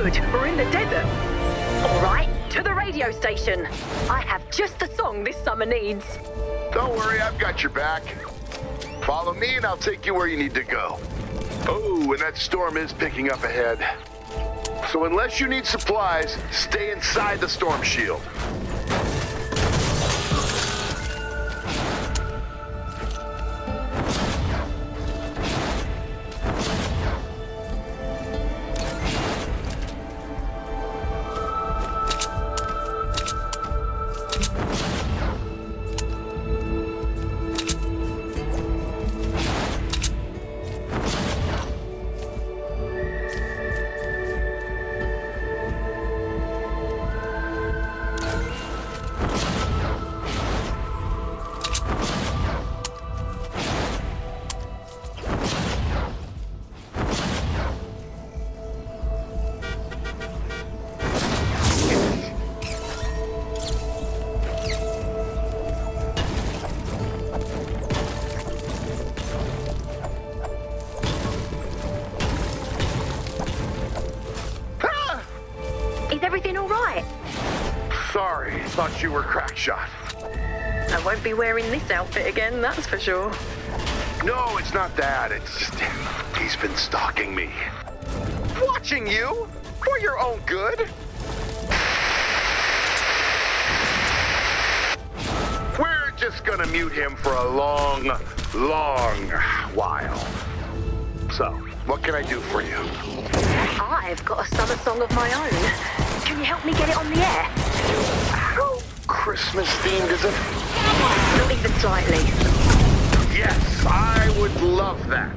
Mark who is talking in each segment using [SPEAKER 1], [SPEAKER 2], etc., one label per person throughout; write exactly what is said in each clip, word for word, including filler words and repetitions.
[SPEAKER 1] good. We're in the desert. All right, to the radio station. I have just the song this summer needs.
[SPEAKER 2] Don't worry, I've got your back. Follow me and I'll take you where you need to go. Oh, and that storm is picking up ahead. So unless you need supplies, stay inside the storm shield. Sorry, thought you were crack shot.
[SPEAKER 1] I won't be wearing this outfit again, that's for sure.
[SPEAKER 2] No, it's not that. It's just he's been stalking me. Watching you? For your own good? We're just gonna mute him for a long, long while. So, what can I do for you?
[SPEAKER 1] I've got a summer song of my own. Can you help me get it on the air?
[SPEAKER 2] How Christmas themed is it?
[SPEAKER 1] Not even slightly.
[SPEAKER 2] Yes, I would love that.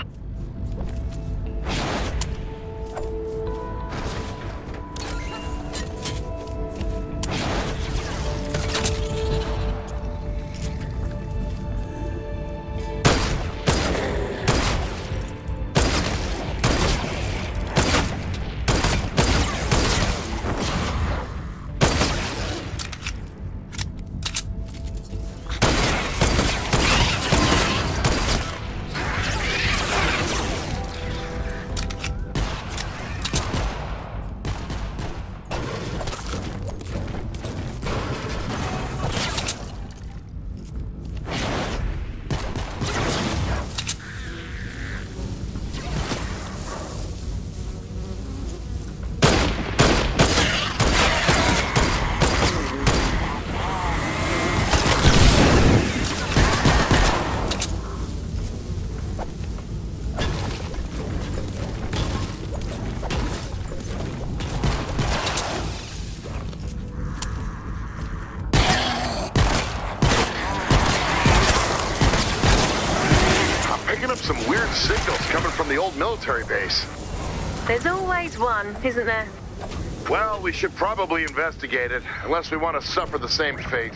[SPEAKER 2] Some weird signals coming from the old military base.
[SPEAKER 1] There's always one, isn't there?
[SPEAKER 2] Well, we should probably investigate it, unless we want to suffer the same fate.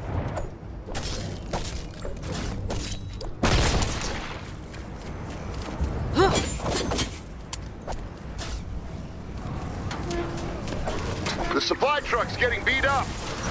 [SPEAKER 2] The supply truck's getting beat up.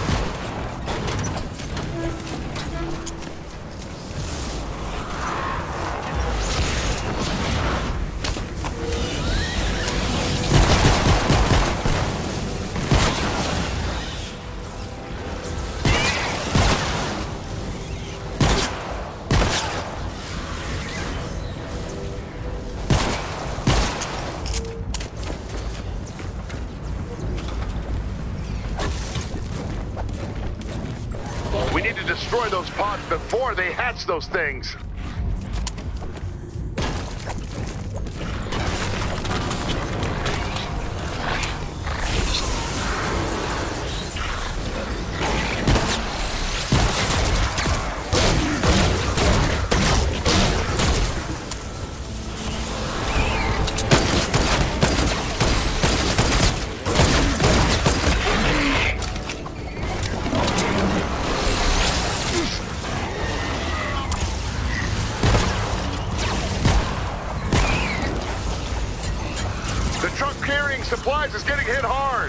[SPEAKER 2] We need to destroy those pods before they hatch those things. The truck carrying supplies is getting hit hard.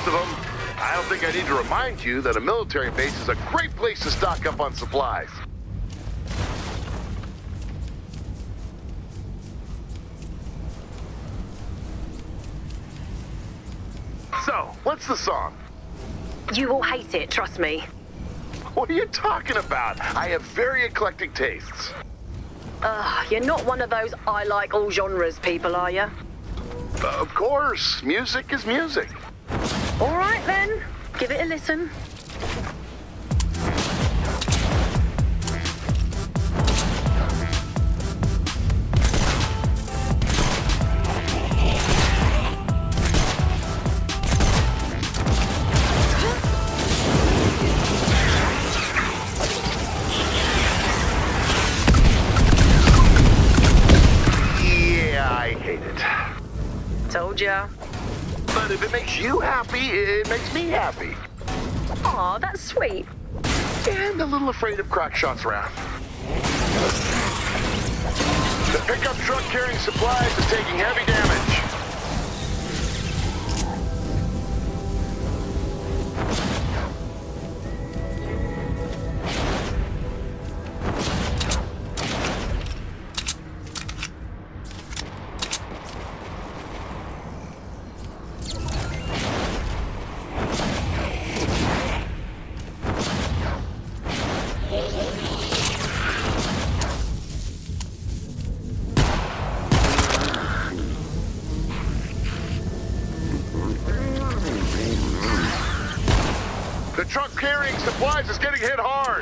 [SPEAKER 2] of them. I don't think I need to remind you that a military base is a great place to stock up on supplies. So, what's the song?
[SPEAKER 1] You will hate it, trust me.
[SPEAKER 2] What are you talking about? I have very eclectic tastes.
[SPEAKER 1] Ugh, you're not one of those I like all genres people, are you?
[SPEAKER 2] Uh, of course, music is music.
[SPEAKER 1] All right then, give it a listen. Told ya.
[SPEAKER 2] But if it makes you happy, it makes me happy.
[SPEAKER 1] Aw, that's sweet.
[SPEAKER 2] And a little afraid of crack shots around. The pickup truck carrying supplies is taking heavy damage. The truck carrying supplies is getting hit hard.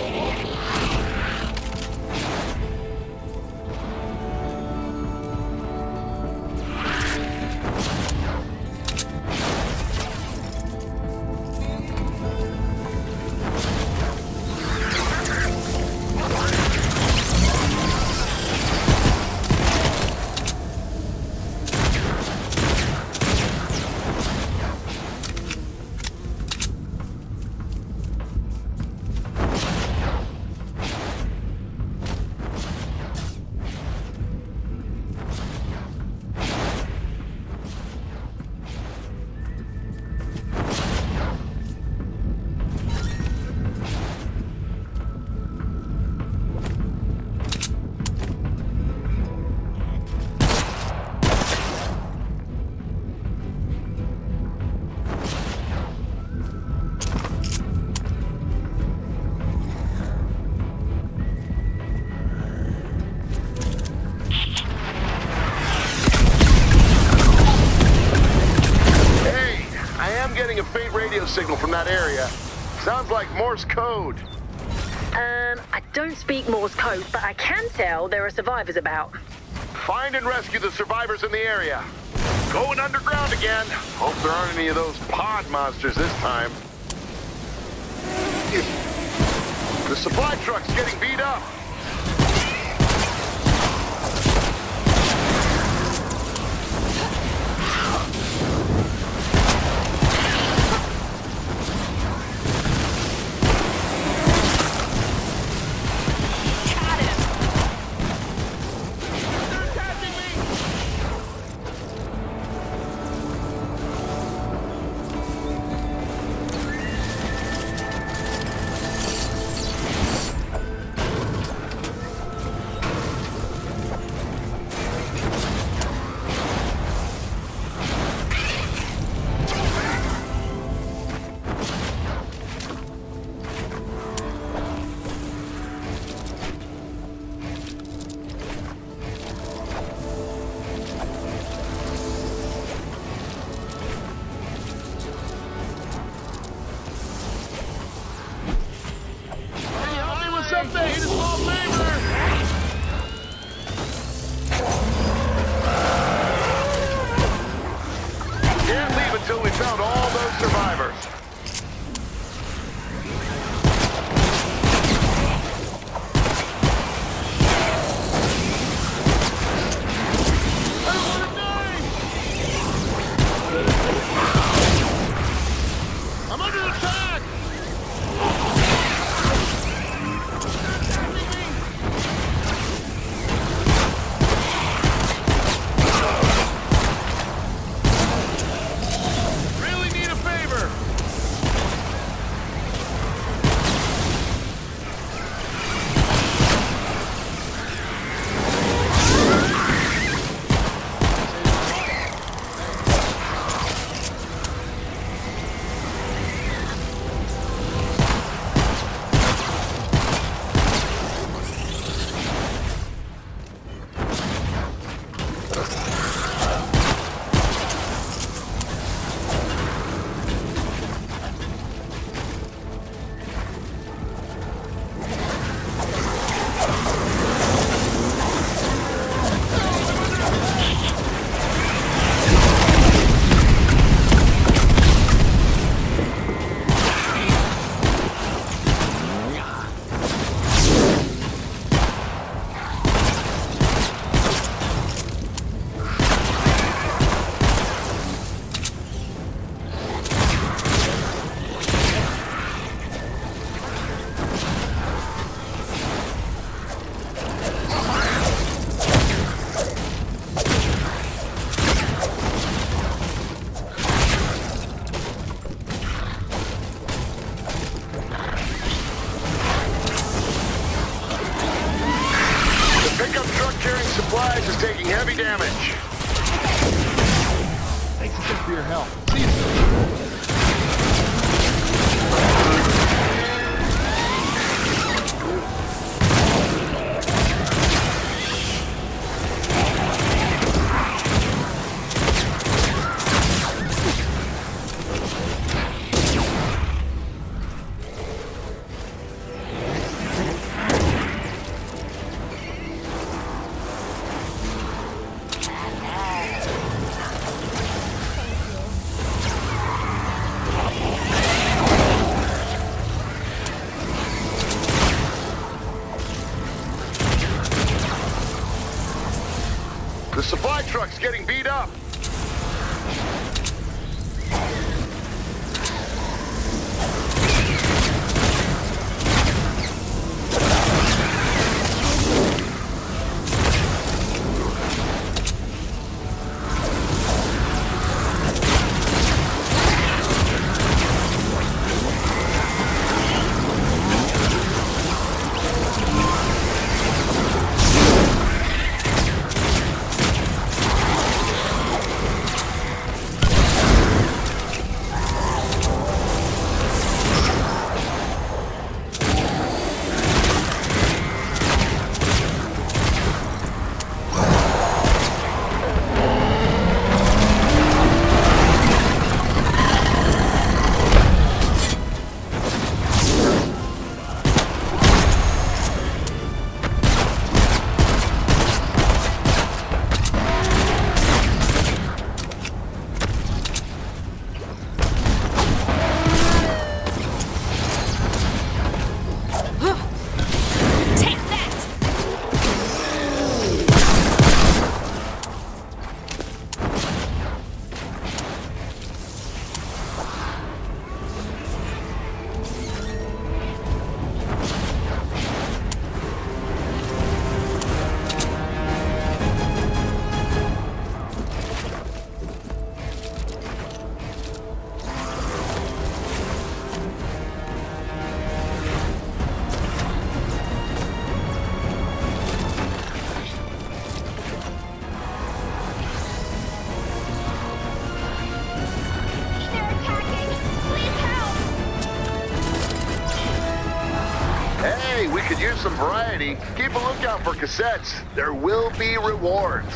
[SPEAKER 2] Signal from that area. Sounds like Morse code.
[SPEAKER 1] Um, I don't speak Morse code, but I can tell there are survivors about.
[SPEAKER 2] Find and rescue the survivors in the area. Going underground again. Hope there aren't any of those pod monsters this time. The supply truck's getting beat up. truck's getting beat up. We could use some variety. Keep a lookout for cassettes. There will be rewards.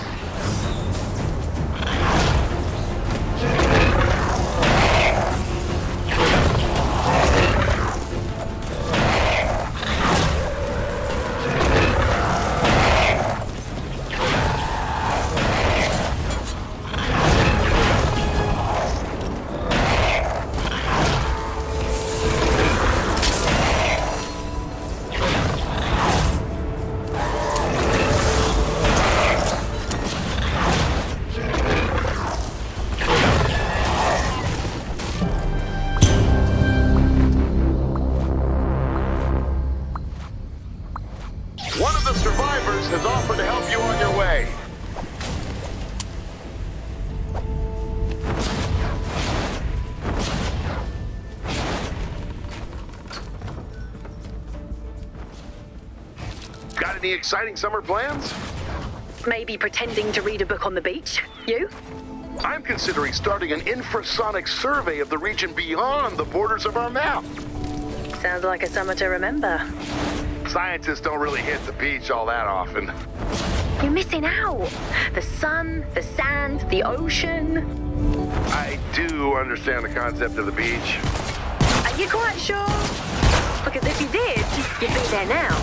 [SPEAKER 2] One of the survivors has offered to help you on your way. Got any exciting summer plans?
[SPEAKER 1] Maybe pretending to read a book on the beach. You?
[SPEAKER 2] I'm considering starting an infrasonic survey of the region beyond the borders of our map.
[SPEAKER 1] Sounds like a summer to remember.
[SPEAKER 2] Scientists don't really hit the beach all that often.
[SPEAKER 1] You're missing out. The sun, the sand, the ocean.
[SPEAKER 2] I do understand the concept of the beach.
[SPEAKER 1] Are you quite sure? Because if you did, you'd be there now.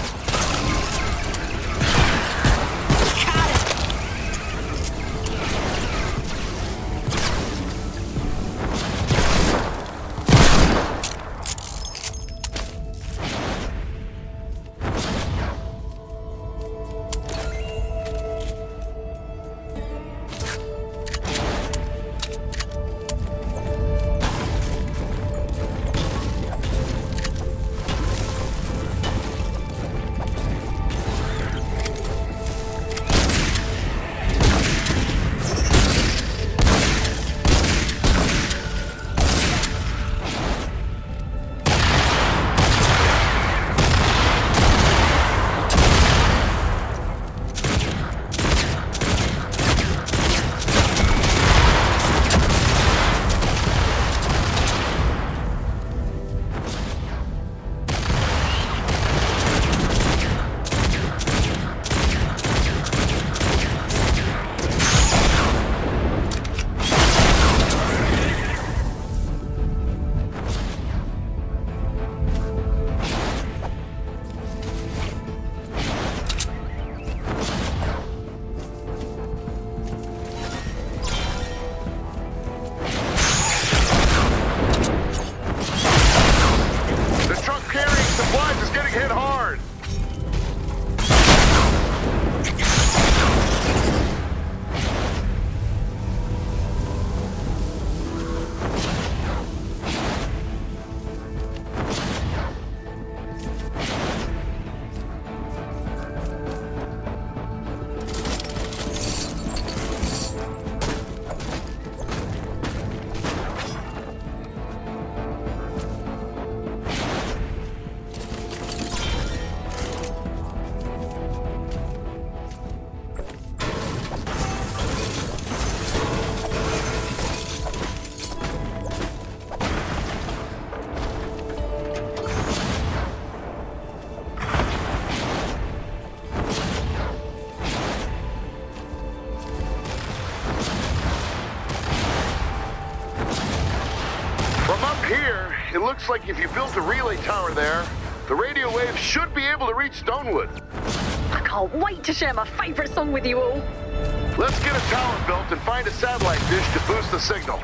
[SPEAKER 2] here, it looks like if you built a relay tower there, the radio waves should be able to reach Stonewood.
[SPEAKER 1] I can't wait to share my favorite song with you all.
[SPEAKER 2] Let's get a tower built and find a satellite dish to boost the signal.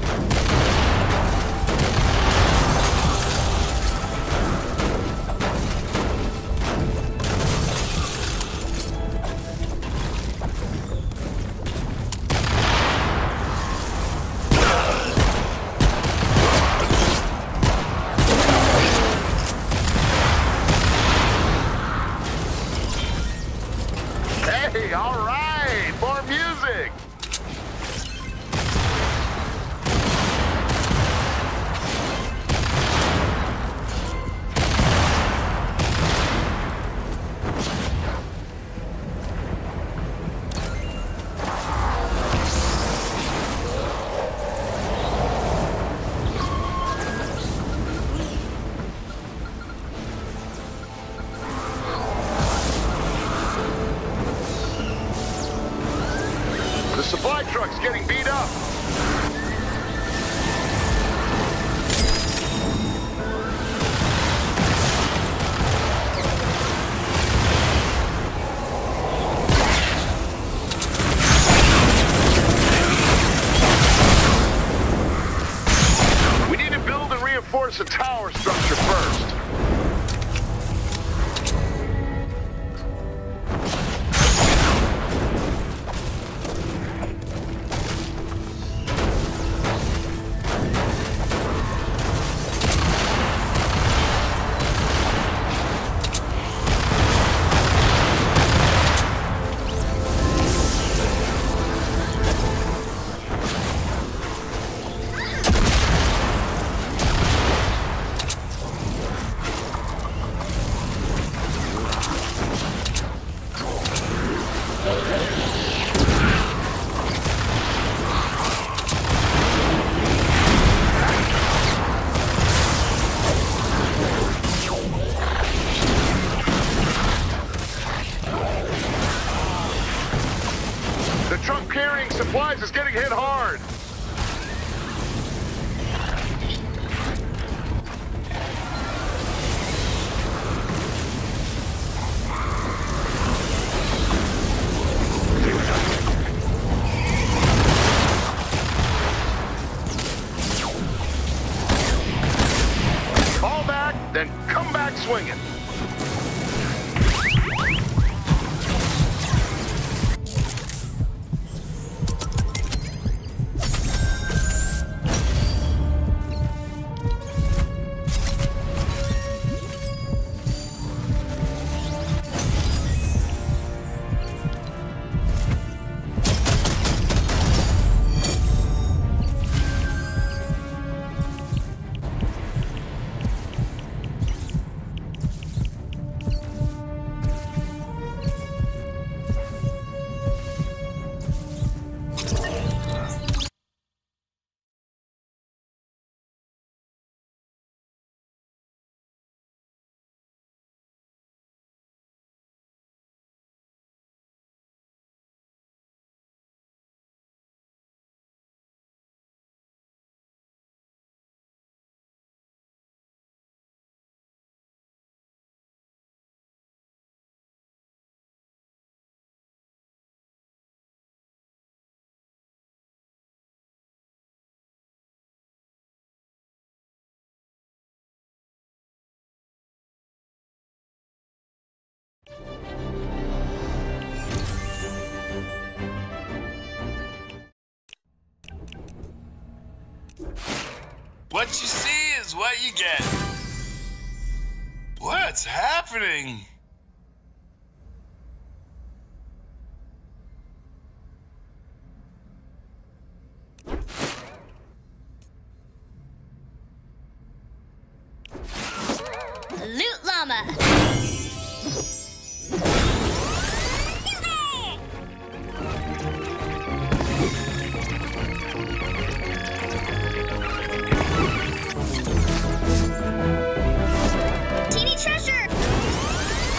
[SPEAKER 2] Hey, all right, more music. The supply truck's getting beat up. We need to build and reinforce a tower structure first. The truck carrying supplies is getting hit hard. Fall back, then come back swinging.
[SPEAKER 3] What you see is what you get. What's happening?
[SPEAKER 4] Loot Llama. Teeny treasure.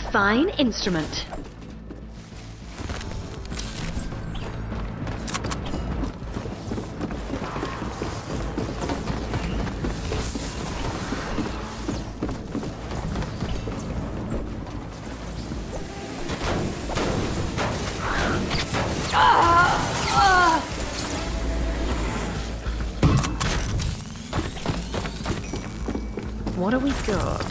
[SPEAKER 1] fine instrument. What do we got?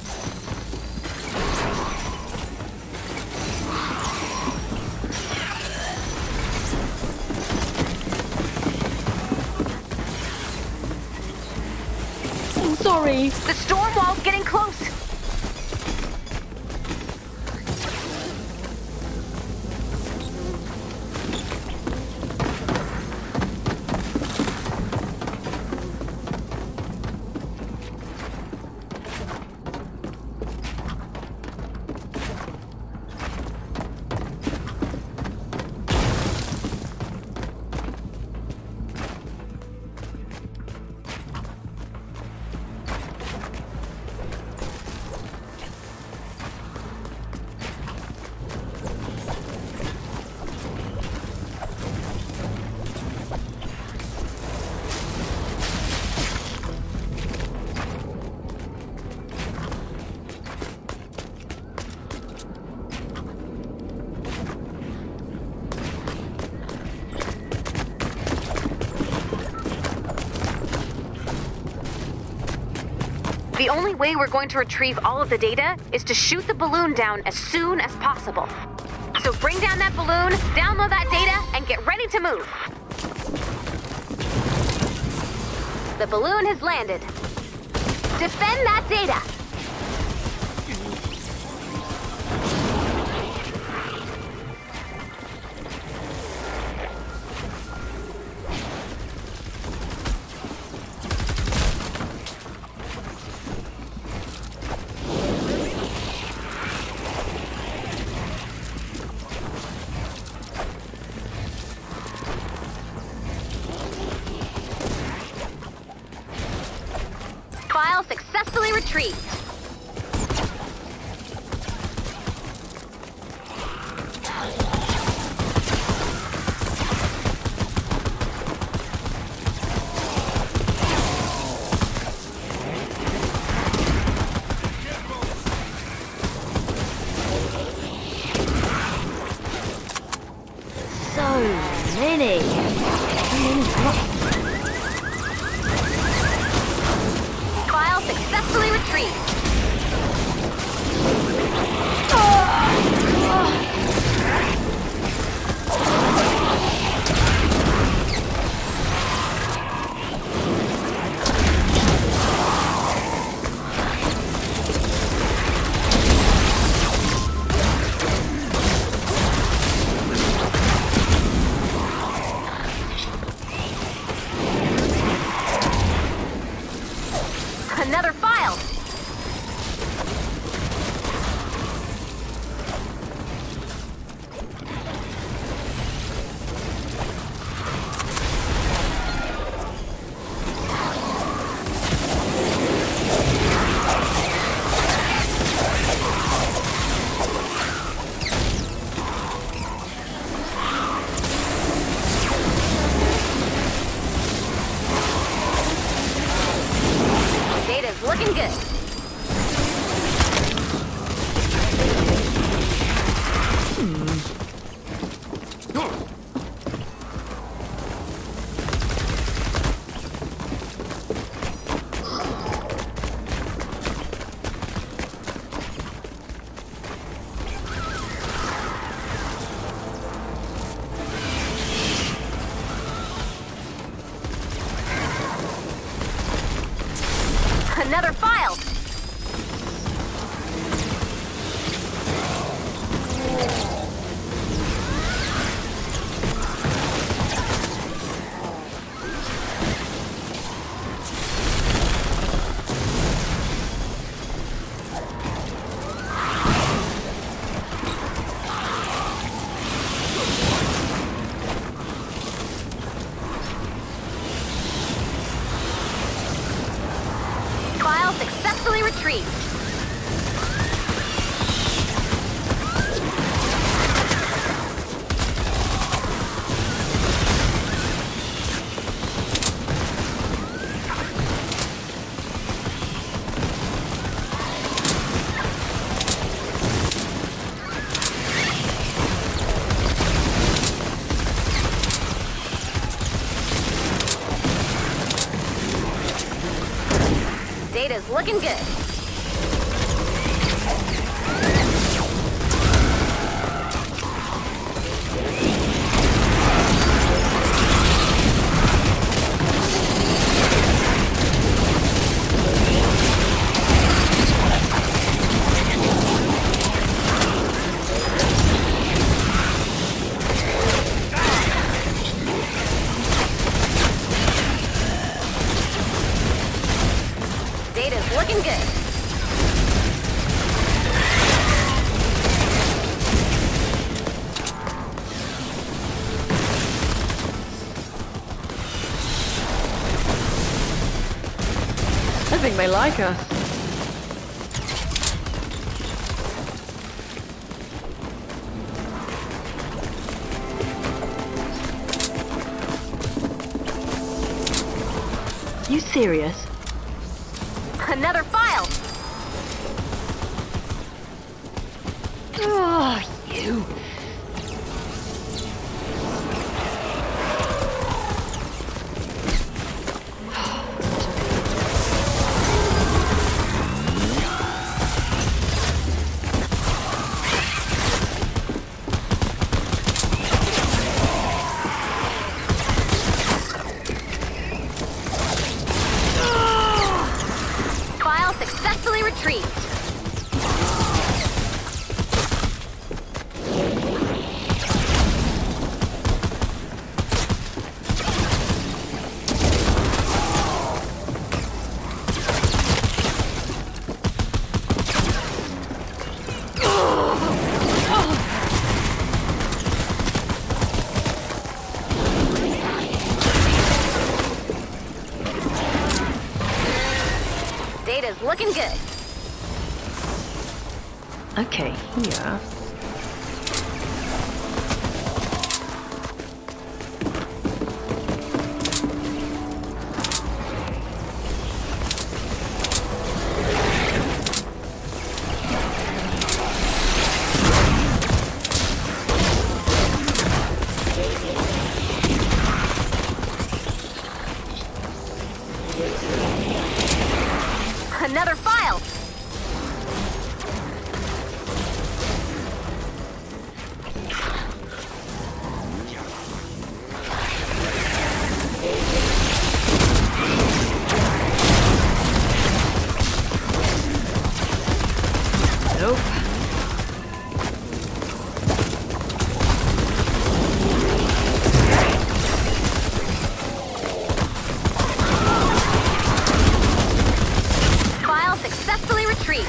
[SPEAKER 1] I'm sorry.
[SPEAKER 5] The storm wall's getting close. The only way we're going to retrieve all of the data is to shoot the balloon down as soon as possible. So bring down that balloon, download that data, and get ready to move. The balloon has landed. Defend that data. File successfully retrieved.
[SPEAKER 1] So many. So many blocks.
[SPEAKER 5] File successfully retrieved. Another file. Data's looking good. Another file. File successfully retrieved. Data's looking good. Data's looking good.
[SPEAKER 6] I think they like us. You serious?
[SPEAKER 5] Another file!
[SPEAKER 6] Oh, you.
[SPEAKER 5] File successfully retrieved. Data's looking good.
[SPEAKER 6] Okay, here.
[SPEAKER 5] Another file!
[SPEAKER 6] Nope.
[SPEAKER 5] File successfully retrieved.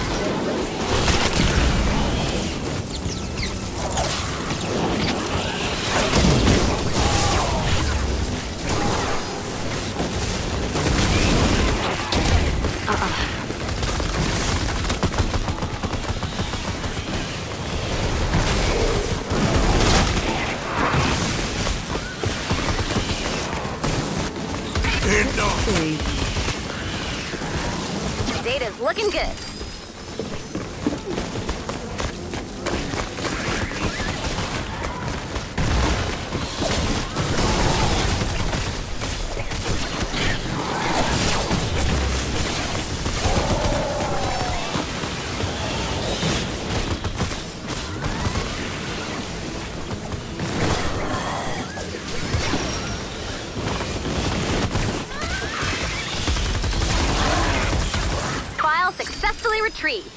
[SPEAKER 6] See.
[SPEAKER 5] Data's looking good. File successfully retrieved.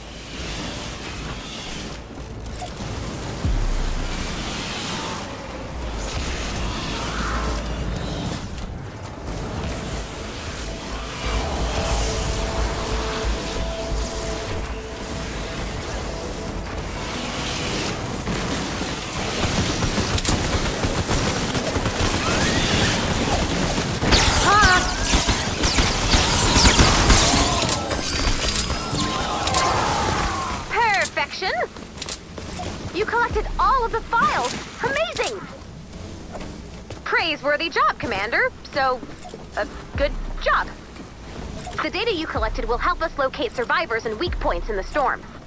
[SPEAKER 5] Perfection! You collected all of the files. Amazing! Praiseworthy job, Commander. So, a good job. The data you collected will help us locate survivors and weak points in the storm.